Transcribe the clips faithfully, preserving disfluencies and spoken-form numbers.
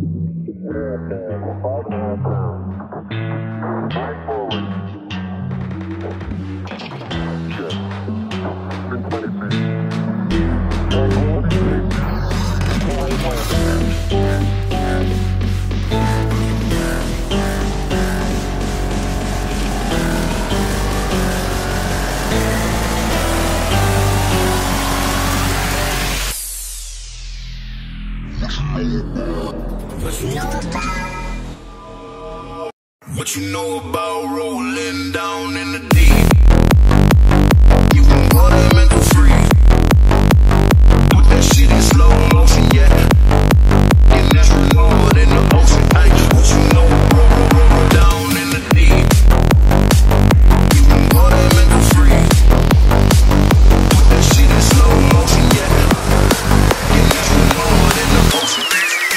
What you know about rolling down in the deep? You can go to mental freeze. Put that shit in slow motion, yeah. Get natural lower in the ocean. Ay, what you know about rolling down in the deep? You can go to mental freeze. Put that shit in slow motion, yeah. Get natural lower in the ocean.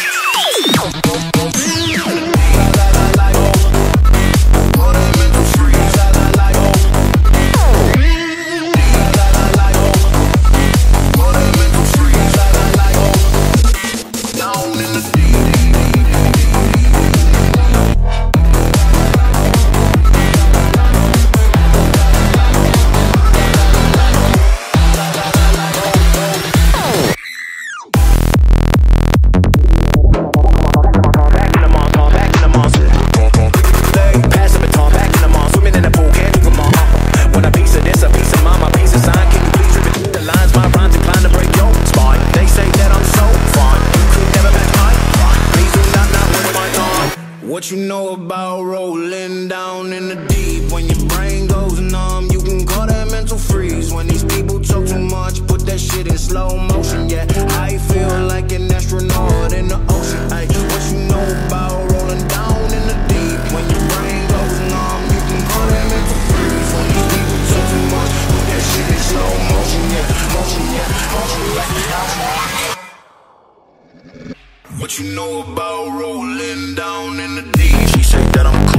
What you know about rolling down in the deep? When your brain goes numb, you can call that mental freeze. When these people talk too much, put that shit in slow motion, yeah. I feel like an astronaut in the ocean, ay. What you know about rolling down in the deep? When your brain goes numb, you can call that mental freeze. When these people talk too much, put that shit in slow motion, yeah. Motion, yeah, motion, yeah. What you know about rolling down in the deep? She said that I'm cool.